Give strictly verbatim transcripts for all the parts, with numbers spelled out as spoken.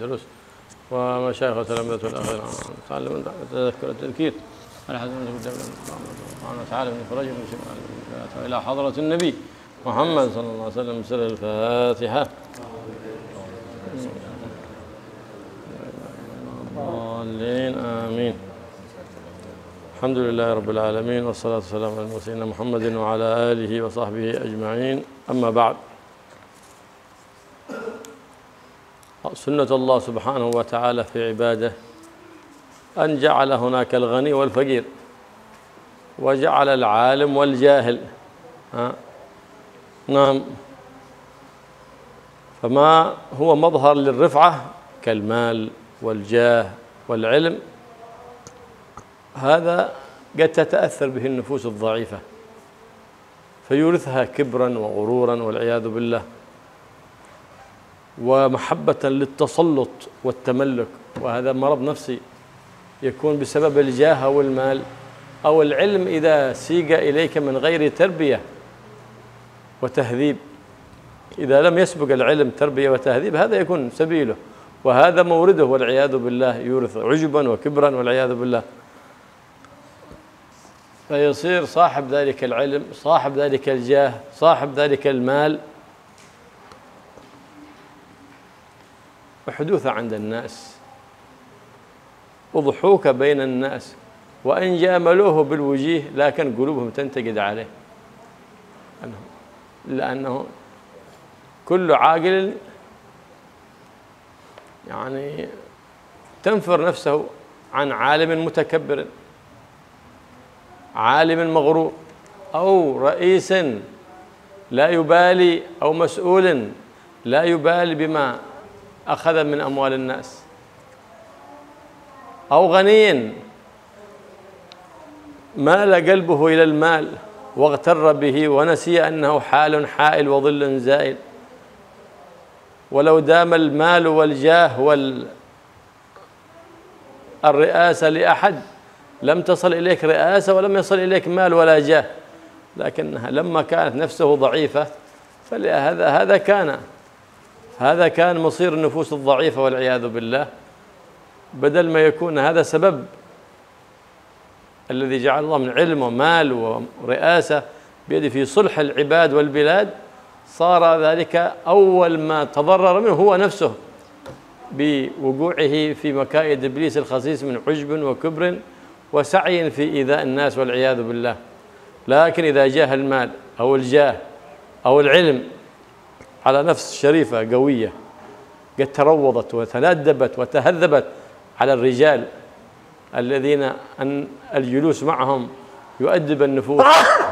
الدروس ومشايخ وتلامذة الأخير تعلم تذكر التذكير على حسب سبحانه وتعالى من فرج من إلى حضرة النبي محمد صلى الله عليه وسلم. سر الفاتحة. ضالين آمين. الحمد لله رب العالمين والصلاة والسلام على المرسلين محمد وعلى آله وصحبه أجمعين. أما بعد، سنة الله سبحانه وتعالى في عباده أن جعل هناك الغني والفقير، وجعل العالم والجاهل. ها؟ نعم. فما هو مظهر للرفعة كالمال والجاه والعلم، هذا قد تتأثر به النفوس الضعيفة فيورثها كبرا وغرورا والعياذ بالله، ومحبة للتسلط والتملك، وهذا مرض نفسي يكون بسبب الجاه أو المال أو العلم إذا سيق إليك من غير تربية وتهذيب. إذا لم يسبق العلم تربية وتهذيب هذا يكون سبيله، وهذا مورده والعياذ بالله، يورث عجبا وكبرا والعياذ بالله، فيصير صاحب ذلك العلم، صاحب ذلك الجاه، صاحب ذلك المال وحدوث عند الناس وضحوك بين الناس، وإن جاملوه بالوجيه لكن قلوبهم تنتقد عليه، لأنه كل عاقل يعني تنفر نفسه عن عالم متكبر، عالم مغرور، أو رئيس لا يبالي، أو مسؤول لا يبالي بما أخذ من أموال الناس، أو غني مال قلبه إلى المال واغتر به ونسي أنه حال حائل وظل زائل. ولو دام المال والجاه والرئاسة لأحد لم تصل إليك رئاسة ولم يصل إليك مال ولا جاه، لكنها لما كانت نفسه ضعيفة فلهذا هذا كان هذا كان مصير النفوس الضعيفة والعياذ بالله، بدل ما يكون هذا سبب الذي جعل الله من علم ومال ورئاسة بيده في صلح العباد والبلاد، صار ذلك أول ما تضرر منه هو نفسه بوقوعه في مكائد إبليس الخسيس من عجب وكبر وسعي في إيذاء الناس والعياذ بالله. لكن إذا جاه المال أو الجاه أو العلم على نفس شريفة قوية قد تروضت وتندبت وتهذبت على الرجال الذين أن الجلوس معهم يؤدب النفوس،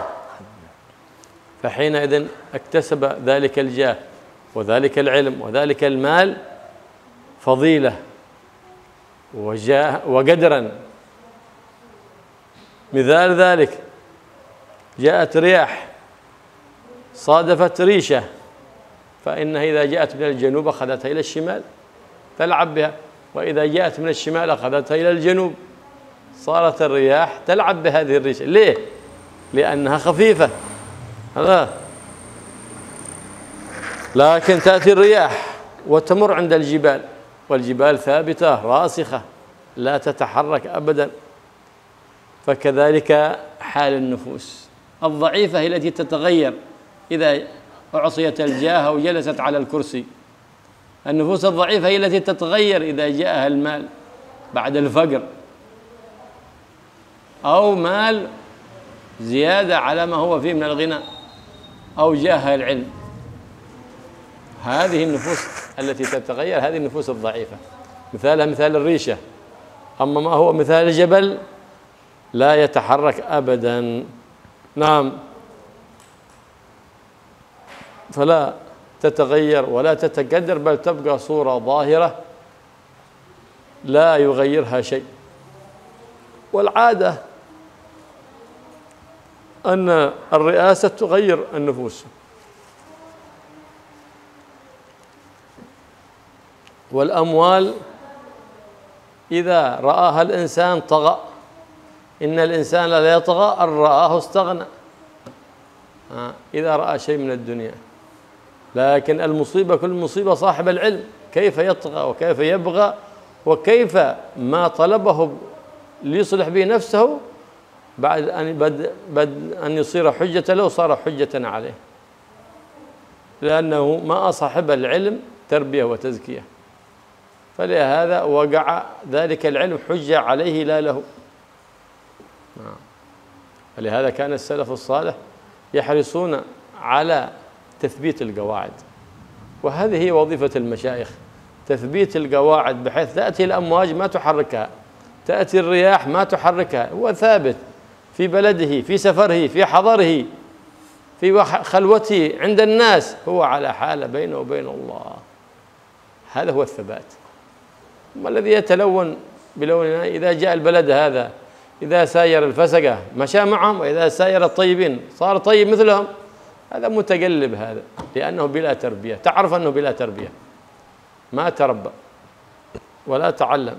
فحينئذ اكتسب ذلك الجاه وذلك العلم وذلك المال فضيلة وجاه وقدرا. مثال ذلك جاءت رياح صادفت ريشة، فإنها إذا جاءت من الجنوب أخذتها إلى الشمال تلعب بها، وإذا جاءت من الشمال أخذتها إلى الجنوب، صارت الرياح تلعب بهذه الريشة. ليه؟ لأنها خفيفة. هذا لكن تأتي الرياح وتمر عند الجبال، والجبال ثابتة راسخة لا تتحرك أبدا. فكذلك حال النفوس الضعيفة هي التي تتغير إذا أعصيت الجاه وجلست على الكرسي. النفوس الضعيفة هي التي تتغير إذا جاءها المال بعد الفقر، أو مال زيادة على ما هو فيه من الغنى، أو جاءها العلم. هذه النفوس التي تتغير، هذه النفوس الضعيفة، مثالها مثال الريشة. أما ما هو مثال الجبل لا يتحرك أبدا. نعم. فلا تتغير ولا تتقدر، بل تبقى صورة ظاهرة لا يغيرها شيء. والعادة أن الرئاسة تغير النفوس، والأموال إذا رآها الإنسان طغى. إن الإنسان لا يطغى أن رآه استغنى، إذا رأى شيء من الدنيا. لكن المصيبة كل مصيبة صاحب العلم كيف يطغى وكيف يبغى وكيف ما طلبه ليصلح به نفسه بعد أن بد أن يصير حجة له صار حجة عليه، لأنه ما صاحب العلم تربية وتزكية، فلهذا وقع ذلك العلم حجة عليه لا له. فلهذا كان السلف الصالح يحرصون على تثبيت القواعد، وهذه هي وظيفة المشايخ، تثبيت القواعد بحيث تأتي الأمواج ما تحركها، تأتي الرياح ما تحركها، هو ثابت في بلده، في سفره، في حضره، في خلوته عند الناس، هو على حالة بينه وبين الله. هذا هو الثبات. ما الذي يتلون بلوننا؟ إذا جاء البلد هذا إذا ساير الفسقة مشى معهم، وإذا ساير الطيبين صار طيب مثلهم. هذا متقلب، هذا لأنه بلا تربية. تعرف أنه بلا تربية، ما تربى ولا تعلم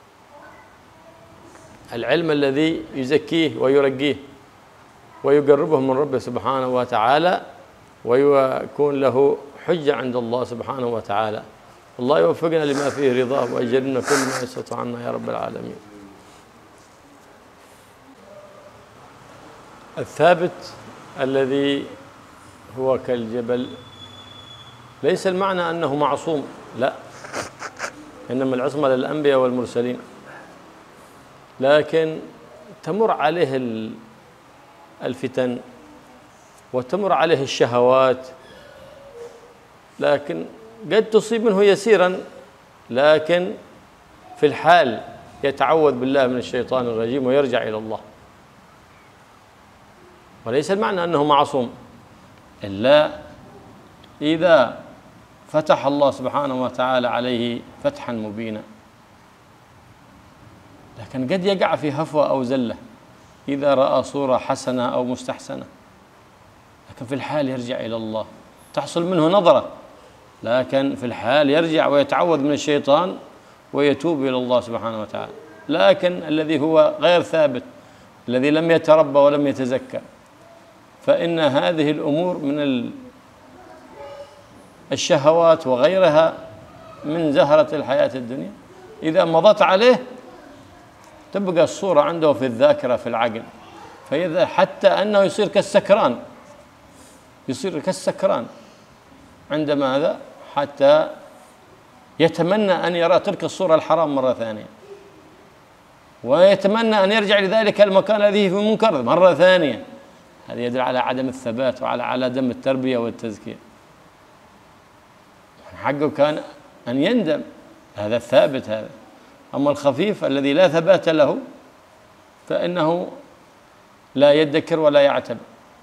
العلم الذي يزكيه ويرقيه ويقربه من ربه سبحانه وتعالى ويكون له حجة عند الله سبحانه وتعالى. الله يوفقنا لما فيه رضاه ويجعلنا كل ما استطعنا يا رب العالمين. الثابت الذي هو كالجبل ليس المعنى أنه معصوم، لا، إنما العصمة للأنبياء والمرسلين، لكن تمر عليه الفتن وتمر عليه الشهوات، لكن قد تصيب منه يسيرا، لكن في الحال يتعوذ بالله من الشيطان الرجيم ويرجع إلى الله. وليس المعنى أنه معصوم، إلا إذا فتح الله سبحانه وتعالى عليه فتحا مبينا، لكن قد يقع في هفوة أو زلة إذا رأى صورة حسنة أو مستحسنة، لكن في الحال يرجع إلى الله، تحصل منه نظرة، لكن في الحال يرجع ويتعوذ من الشيطان ويتوب إلى الله سبحانه وتعالى. لكن الذي هو غير ثابت، الذي لم يتربى ولم يتزكى، فإن هذه الأمور من الشهوات وغيرها من زهرة الحياة الدنيا إذا مضت عليه تبقى الصورة عنده في الذاكرة في العقل، فإذا حتى أنه يصير كالسكران، يصير كالسكران عندما هذا حتى يتمنى أن يرى تلك الصورة الحرام مرة ثانية، ويتمنى أن يرجع لذلك المكان الذي فيه منكر مرة ثانية. هذا يدل على عدم الثبات وعلى عدم التربية والتزكية. حقه كان أن يندم، هذا الثابت هذا. أما الخفيف الذي لا ثبات له فإنه لا يدكر ولا يعتب،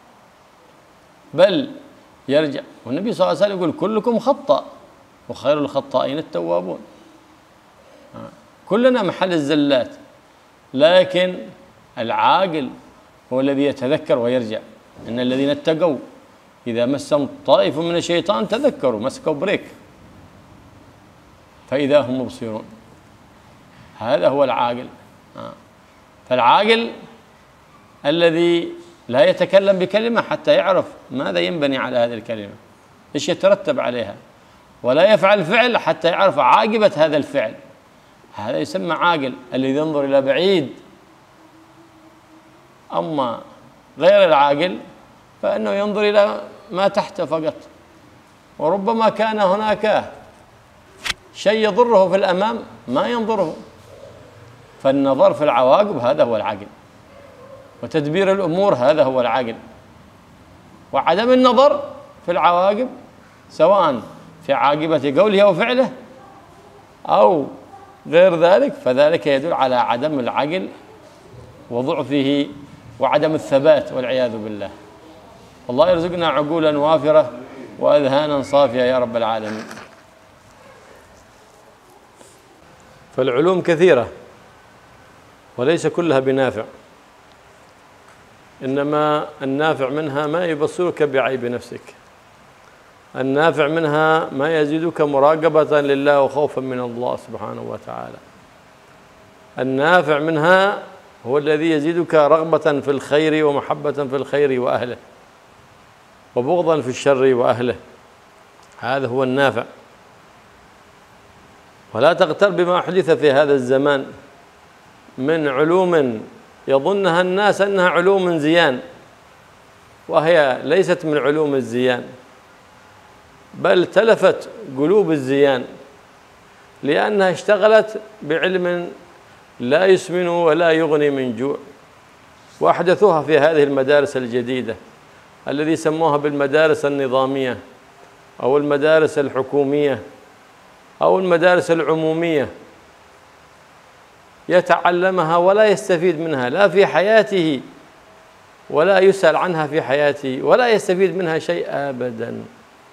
بل يرجع. والنبي صلى الله عليه وسلم يقول كلكم خطأ وخير الخطائين التوابون. كلنا محل الزلات، لكن العاقل هو الذي يتذكر ويرجع. إن الذين اتقوا إذا مسهم طائف من الشيطان تذكروا، مسكوا بريك فإذا هم مبصرون. هذا هو العاقل. فالعاقل الذي لا يتكلم بكلمة حتى يعرف ماذا ينبني على هذه الكلمة، إيش يترتب عليها، ولا يفعل فعل حتى يعرف عاقبة هذا الفعل. هذا يسمى عاقل، الذي ينظر إلى بعيد. أما غير العاقل فإنه ينظر إلى ما تحته فقط، وربما كان هناك شيء يضره في الأمام ما ينظره. فالنظر في العواقب هذا هو العقل، وتدبير الأمور هذا هو العقل. وعدم النظر في العواقب سواء في عاقبة قوله أو فعله أو غير ذلك، فذلك يدل على عدم العقل وضعفه وعدم الثبات والعياذ بالله. الله يرزقنا عقولا وافرة وأذهانا صافية يا رب العالمين. فالعلوم كثيرة وليس كلها بنافع، إنما النافع منها ما يبصرك بعيب نفسك، النافع منها ما يزيدك مراقبة لله وخوفا من الله سبحانه وتعالى، النافع منها هو الذي يزيدك رغبة في الخير ومحبة في الخير وأهله وبغضا في الشر وأهله. هذا هو النافع. ولا تغتر بما حدث في هذا الزمان من علوم يظنها الناس أنها علوم زيان، وهي ليست من علوم الزيان، بل تلفت قلوب الزيان، لأنها اشتغلت بعلم لا يسمن ولا يغني من جوع، وأحدثوها في هذه المدارس الجديدة الذي سموها بالمدارس النظامية أو المدارس الحكومية أو المدارس العمومية. يتعلمها ولا يستفيد منها لا في حياته ولا يسأل عنها في حياته ولا يستفيد منها شيء أبدا،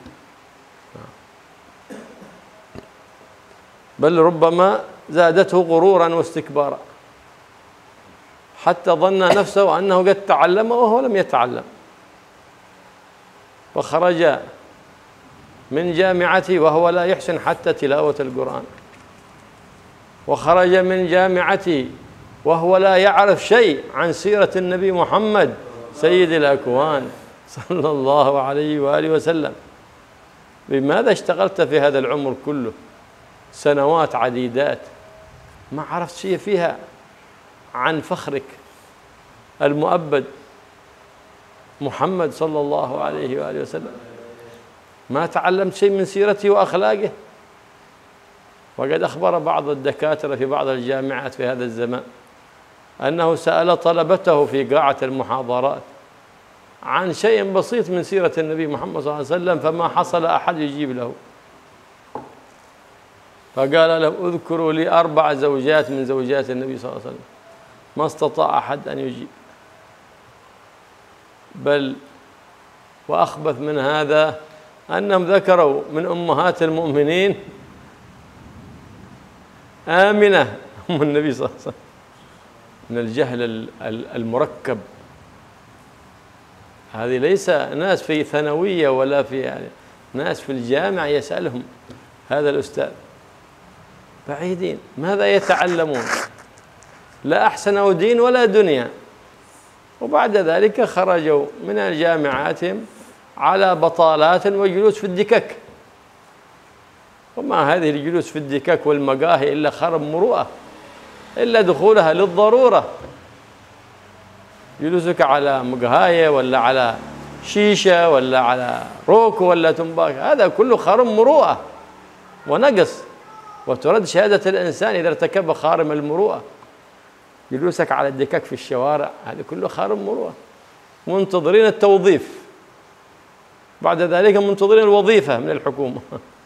بل ربما زادته غرورا واستكبارا حتى ظن نفسه أنه قد تعلم وهو لم يتعلم، وخرج من جامعته وهو لا يحسن حتى تلاوة القرآن، وخرج من جامعته وهو لا يعرف شيء عن سيرة النبي محمد سيد الأكوان صلى الله عليه وآله وسلم. بماذا اشتغلت في هذا العمر كله سنوات عديدات ما عرفت شيء فيها عن فخرك المؤبد محمد صلى الله عليه وآله وسلم؟ ما تعلمت شيء من سيرته وأخلاقه. وقد أخبر بعض الدكاترة في بعض الجامعات في هذا الزمان أنه سأل طلبته في قاعة المحاضرات عن شيء بسيط من سيرة النبي محمد صلى الله عليه وسلم فما حصل أحد يجيب له، فقال له اذكروا لي أربع زوجات من زوجات النبي صلى الله عليه وسلم، ما استطاع أحد أن يجيب. بل وأخبث من هذا أنهم ذكروا من أمهات المؤمنين آمنة أم النبي صلى الله عليه وسلم. من الجهل المركب، هذه ليس ناس في ثانوية ولا في يعني ناس في الجامعة يسألهم هذا الأستاذ، بعيدين ماذا يتعلمون؟ لا أحسنوا دين ولا دنيا. وبعد ذلك خرجوا من جامعاتهم على بطالات وجلوس في الدكك، وما هذه الجلوس في الدكك والمقاهي إلا خرب مروءة، إلا دخولها للضرورة. جلوسك على مقهاية ولا على شيشة ولا على روك ولا تنباك هذا كله خرم مروءة ونقص، وترد شهادة الإنسان إذا ارتكب خارم المروءة. جلوسك على الدكك في الشوارع هذا كله خارم مروءة. منتظرين التوظيف، بعد ذلك منتظرين الوظيفة من الحكومة.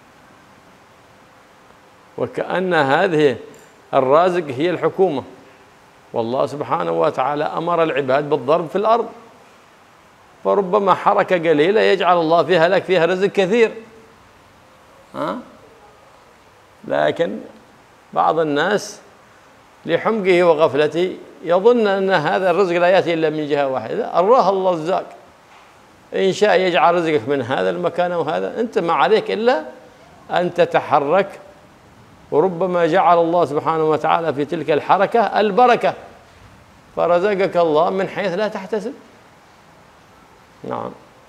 وكأن هذه الرازق هي الحكومة، والله سبحانه وتعالى أمر العباد بالضرب في الأرض، فربما حركة قليلة يجعل الله فيها لك فيها رزق كثير. ها؟ لكن بعض الناس لحمقه وغفلته يظن أن هذا الرزق لا يأتي إلا من جهة واحدة. الله الرزاق، إن شاء يجعل رزقك من هذا المكان وهذا، أنت ما عليك إلا أن تتحرك، وربما جعل الله سبحانه وتعالى في تلك الحركة البركة، فرزقك الله من حيث لا تحتسب. نعم.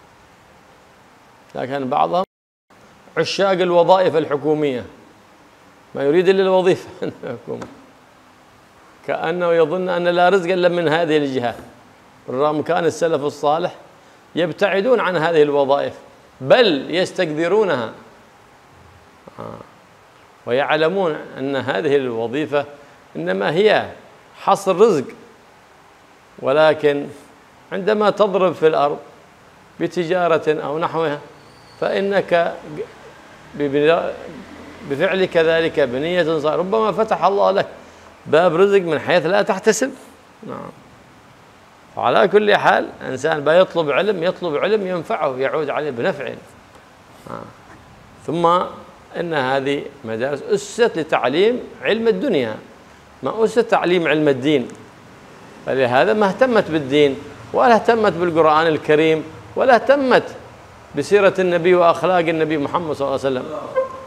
لكن بعضهم عشاق الوظائف الحكومية، ما يريد إلا الوظيفة الحكومة، كأنه يظن أن لا رزق إلا من هذه الجهة، بالرغم كان السلف الصالح يبتعدون عن هذه الوظائف بل يستكثرونها، ويعلمون أن هذه الوظيفة إنما هي حصر رزق، ولكن عندما تضرب في الأرض بتجارة أو نحوها فإنك بفعلك ذلك بنية صالحة ربما فتح الله لك باب رزق من حيث لا تحتسب. نعم. وعلى كل حال إنسان بيطلب علم يطلب علم ينفعه يعود عليه بنفع. ثم إن هذه مدارس أسست لتعليم علم الدنيا، ما أسست تعليم علم الدين، فلهذا ما اهتمت بالدين ولا اهتمت بالقرآن الكريم ولا اهتمت بسيرة النبي وأخلاق النبي محمد صلى الله عليه وسلم.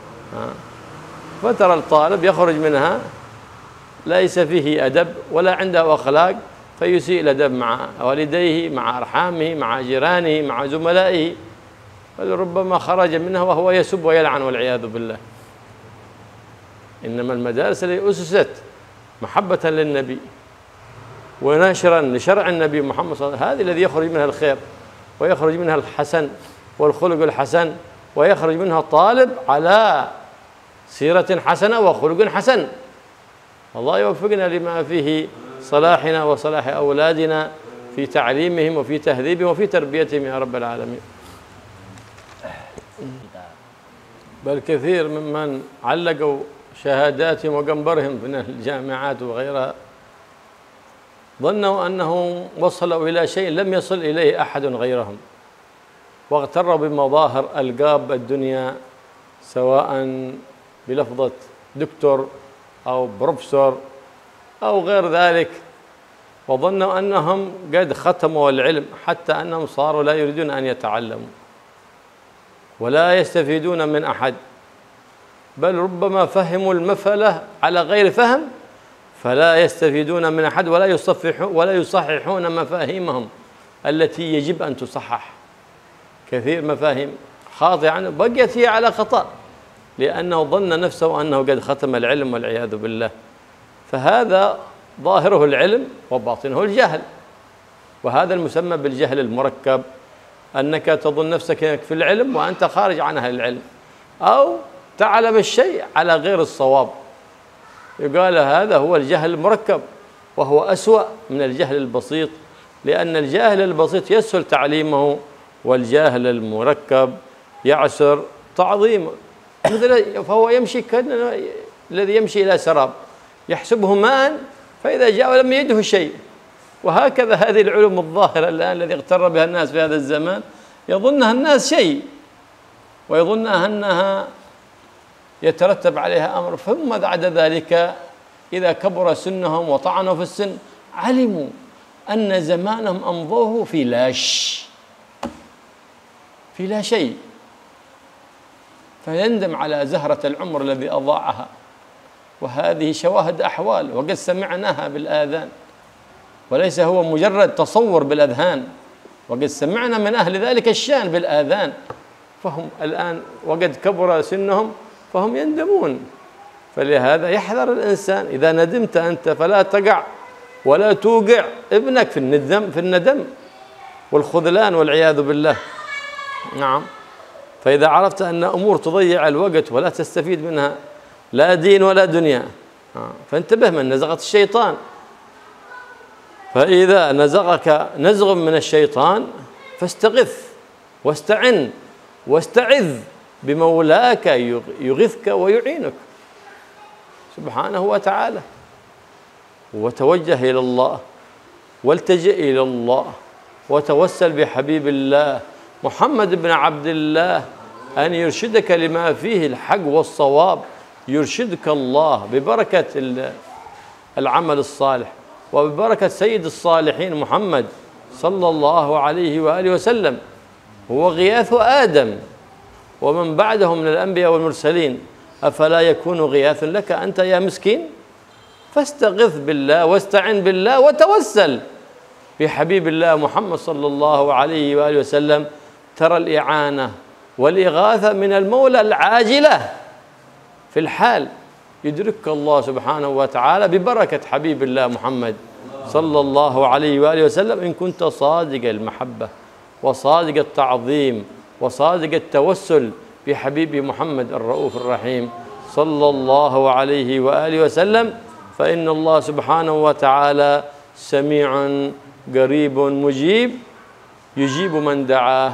فترى الطالب يخرج منها ليس فيه أدب ولا عنده أخلاق، فيسيء الأدب مع والديه مع أرحامه مع جيرانه مع زملائه، بل ربما خرج منها وهو يسب ويلعن والعياذ بالله. إنما المدارس التي أسست محبة للنبي ونشرا لشرع النبي محمد صلى الله عليه وسلم، هذه الذي يخرج منها الخير ويخرج منها الحسن والخلق الحسن، ويخرج منها الطالب على سيرة حسنة وخلق حسن. الله يوفقنا لما فيه صلاحنا وصلاح أولادنا في تعليمهم وفي تهذيبهم وفي تربيتهم يا رب العالمين. بل كثير ممن علقوا شهاداتهم وقنبرهم من الجامعات وغيرها ظنوا أنهم وصلوا إلى شيء لم يصل إليه أحد غيرهم، واغتروا بمظاهر ألقاب الدنيا سواء بلفظة دكتور أو بروفيسور أو غير ذلك، وظنوا أنهم قد ختموا العلم حتى أنهم صاروا لا يريدون أن يتعلموا ولا يستفيدون من أحد، بل ربما فهموا المسألة على غير فهم فلا يستفيدون من أحد ولا يصفحون ولا يصححون مفاهيمهم التي يجب أن تصحح. كثير مفاهيم خاطئة بقيت هي على خطأ لأنه ظن نفسه أنه قد ختم العلم والعياذ بالله. فهذا ظاهره العلم وباطنه الجهل، وهذا المسمى بالجهل المركب، أنك تظن نفسك في العلم وأنت خارج عن أهل العلم، أو تعلم الشيء على غير الصواب، يقال هذا هو الجهل المركب، وهو أسوأ من الجهل البسيط، لأن الجاهل البسيط يسهل تعليمه والجاهل المركب يعسر تعظيمه. فهو يمشي الذي يمشي إلى سراب يحسبه ماء فإذا جاء لم يجده شيء. وهكذا هذه العلوم الظاهرة الآن الذي اغتر بها الناس في هذا الزمان، يظنها الناس شيء ويظنها أنها يترتب عليها أمر، ثم بعد ذلك إذا كبر سنهم وطعنوا في السن علموا أن زمانهم أمضوه في لاش في لا شيء، فيندم على زهرة العمر الذي أضاعها. وهذه شواهد أحوال وقد سمعناها بالآذان، وليس هو مجرد تصور بالأذهان، وقد سمعنا من أهل ذلك الشأن بالآذان، فهم الآن وقد كبر سنهم فهم يندمون. فلهذا يحذر الإنسان، إذا ندمت أنت فلا تقع ولا توقع ابنك في الندم في الندم والخذلان والعياذ بالله. نعم. فإذا عرفت أن أمور تضيع الوقت ولا تستفيد منها لا دين ولا دنيا، فانتبه من نزغة الشيطان. فإذا نزغك نزغ من الشيطان فاستغث واستعن واستعذ بمولاك يغثك ويعينك سبحانه وتعالى، وتوجه إلى الله والتجئ إلى الله وتوسل بحبيب الله محمد بن عبد الله أن يرشدك لما فيه الحق والصواب. يرشدك الله ببركة العمل الصالح وببركة سيد الصالحين محمد صلى الله عليه وآله وسلم، هو غياث آدم ومن بعده من الأنبياء والمرسلين، أفلا يكون غياث لك أنت يا مسكين؟ فاستغث بالله واستعن بالله وتوسل بحبيب الله محمد صلى الله عليه وآله وسلم. ترى الإعانة والإغاثة من المولى العاجلة في الحال، يدركك الله سبحانه وتعالى ببركة حبيب الله محمد صلى الله عليه وآله وسلم إن كنت صادق المحبة وصادق التعظيم وصادق التوسل بحبيب محمد الرؤوف الرحيم صلى الله عليه وآله وسلم. فإن الله سبحانه وتعالى سميع قريب مجيب، يجيب من دعاه،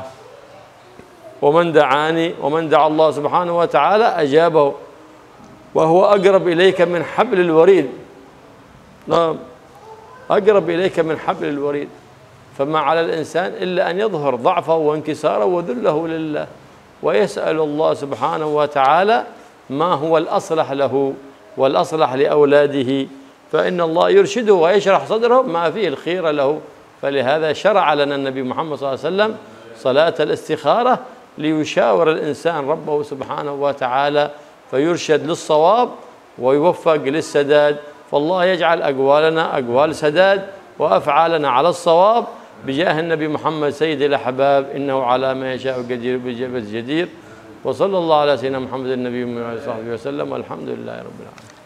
ومن دعاني ومن دعا الله سبحانه وتعالى أجابه، وهو أقرب إليك من حبل الوريد. نعم، أقرب إليك من حبل الوريد. فما على الإنسان إلا أن يظهر ضعفه وانكساره وذله لله، ويسأل الله سبحانه وتعالى ما هو الأصلح له والأصلح لأولاده، فإن الله يرشده ويشرح صدره ما فيه الخير له. فلهذا شرع لنا النبي محمد صلى الله عليه وسلم صلاة الاستخارة ليشاور الإنسان ربه سبحانه وتعالى فيرشد للصواب ويوفق للسداد. فالله يجعل أقوالنا أقوال سداد وأفعالنا على الصواب بجاه النبي محمد سيد الأحباب، إنه على ما يشاء قدير بالجدير. وصلى الله على سيدنا محمد النبي وعلى صحبه وسلم، والحمد لله رب العالمين.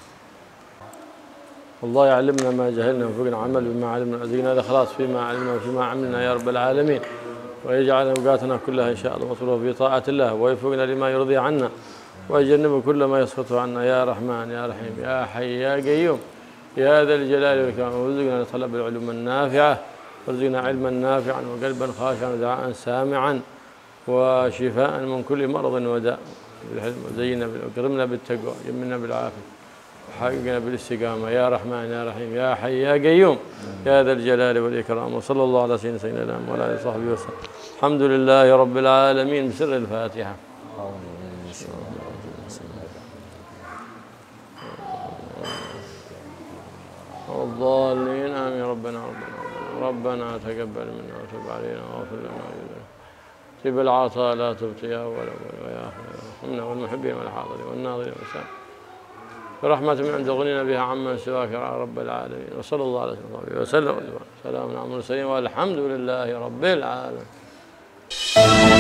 الله يعلمنا ما جهلنا وفقنا عمل بما علمنا، وزدنا الإخلاص فيما علمنا وفيما عملنا يا رب العالمين، ويجعل أوقاتنا كلها إن شاء الله مصروفة في طاعة الله، ويوفقنا لما يرضي عنا، ويجنب كل ما يسخط عنا يا رحمن يا رحيم يا حي يا قيوم يا ذا الجلال والإكرام. وارزقنا طلب العلوم النافعة، وارزقنا علما نافعا وقلبا خاشعا ودعاء سامعا وشفاء من كل مرض وداء بالحلم، وزينا وكرمنا بالتقوى، يمنا بالعافية، وحققنا بالاستقامة يا رحمن يا رحيم يا حي يا قيوم يا ذا الجلال والإكرام. وصلى الله على سيدنا سيدنا وعلى آله وصحبه وسلم. الحمد لله رب العالمين بسر الفاتحة. الضالين آمين. ربنا ربنا ربنا تقبل منا وتب علينا واغفر لنا سب العطاء لا تبت يا أول ويا آخر وارحمنا والمحبين والحاضرين والناظرين والسامعين برحمة من عند غنينا بها عمن سواك يا رب العالمين. وصلى الله عليه وسلم وسلم على المرسلين والحمد لله رب العالمين.